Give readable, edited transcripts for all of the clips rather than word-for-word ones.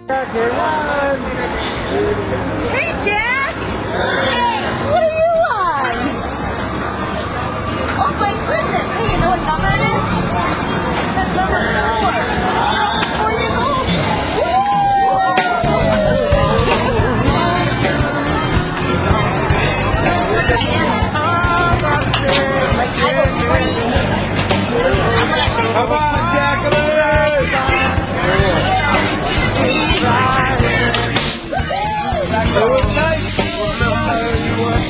Hey, Jack! Hey, what are you on? Oh my goodness! Hey, you know what number it is? That's number 4. You're 4 years old. Like I go crazy. Come on, Jacqueline! It was nice. You were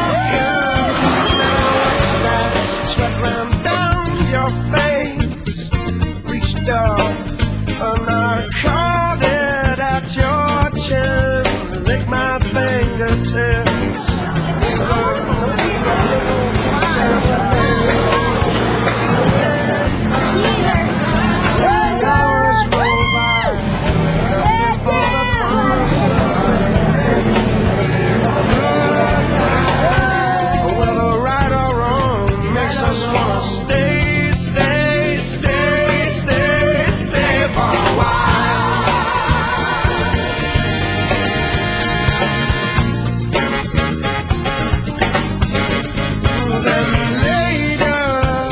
talking, sweat ran down your face, reached up and I caught it at your chin, licked my fingertips. Just wanna stay for a while. Then later,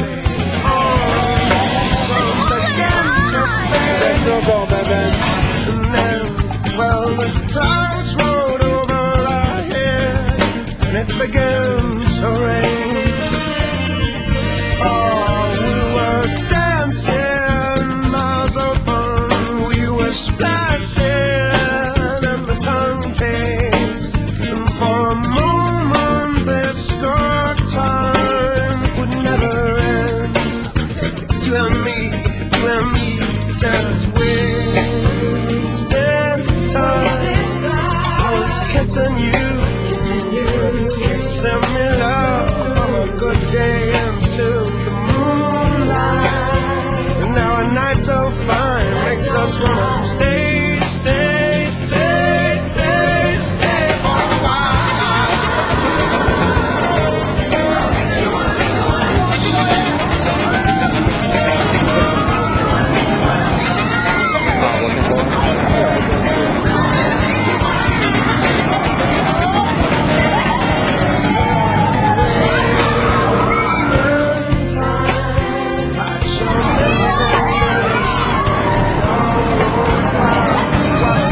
sun began to fade. And then, well, the clouds rolled over our head, and it began to rain. Splashing and the tongue taste, and for a moment this good time would never end. You and me, just wasting time. I was kissing you, kissing me love on a good day into the moonlight. And now a night so fine makes us wanna stay for a while. Spend time at your business.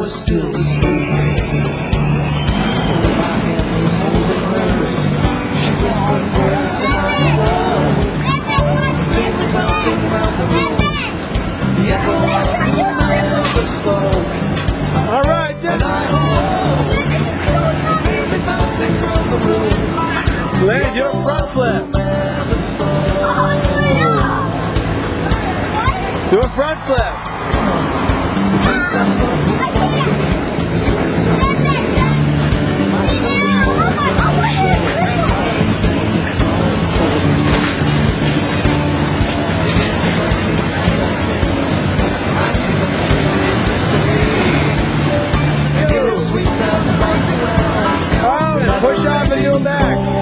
was still asleep. My hand was holding hers. She whispered words in my ear, faintly bouncing around the room. The echo of her never spoke. All right, And just I awoke, faintly bouncing around the room. land your front flip. Never spoke. Do a front flip. The place I saw was lonely. The sweat sun was setting. My son was born on the shore. His eyes they were so cold. The dancing like me as I sing. I see the pain in his face. I hear the sweet sound bouncing around. Oh, and push off and you'll back.